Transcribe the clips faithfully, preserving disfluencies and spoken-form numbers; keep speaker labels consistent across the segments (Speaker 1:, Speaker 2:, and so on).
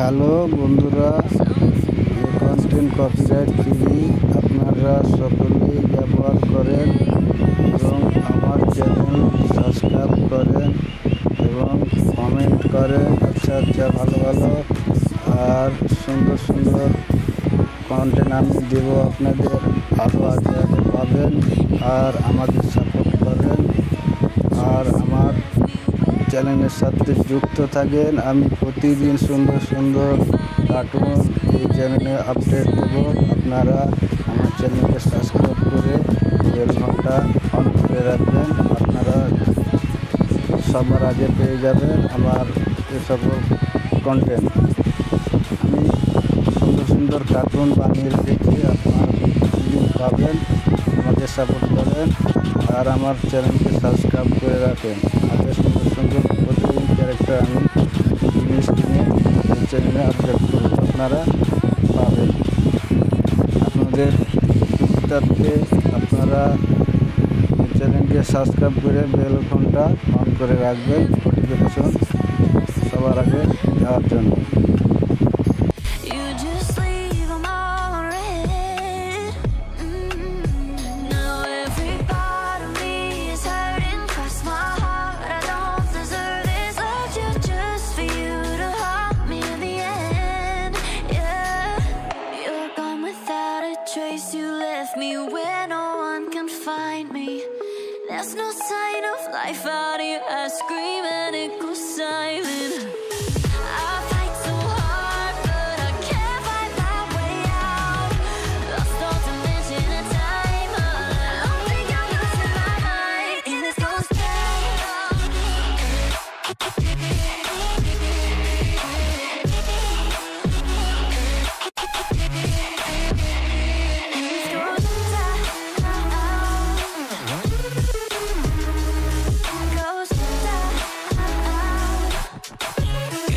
Speaker 1: Hello বন্ধুরা, content copyright free আপনারা সকলেই ব্যবহার করেন এবং আমার চ্যানেল সাবস্ক্রাইব করেন এবং কমেন্ট করেন। আচ্ছা আচ্ছা ভালো ভালো আর সুন্দর সুন্দর কন্টেন্ট আমি দেব আপনাদের, আরও আগে আগে পাবেন। আর আমাদের সাপোর্ট করেন আর আমার চ্যানেলের সাথে যুক্ত থাকেন। আমি প্রতিদিন সুন্দর সুন্দর কার্টুন এই চ্যানেলে আপডেট দেব। আপনারা আমার চ্যানেলকে সাবস্ক্রাইব করে বেল ঘন্টা অন করে রাখবেন। আপনারা সবার আগে পেয়ে যাবেন আমার এসব কন্টেন্ট। আমি সুন্দর সুন্দর কার্টুন বানিয়ে রেখেছি, আপনারা প্রতিদিন পাবেন। আমাকে সাপোর্ট করেন আর আমার চ্যানেলকে সাবস্ক্রাইব করে রাখেন। আমাদের সুন্দর সুন্দর প্রতিদিন ক্যারেক্টার আমি জিনিস কিনে এই চ্যানেলে আপডেট করব, আপনারা পাবেন। আপনাদের সুবিধার্থে আপনারা এই চ্যানেলকে সাবস্ক্রাইব করে বেল ঘন্টা অন করে রাখবেন নোটিফিকেশন সবার আগে দেওয়ার জন্য।
Speaker 2: You left me where no one can find me. There's no sign of life out here. I scream and it goes silent. I fight so hard, but I can't find my way out. Lost all dimension of time. I don't think I'm losing my mind in this ghost town.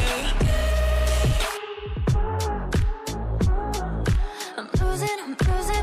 Speaker 2: I'm losing, I'm losing.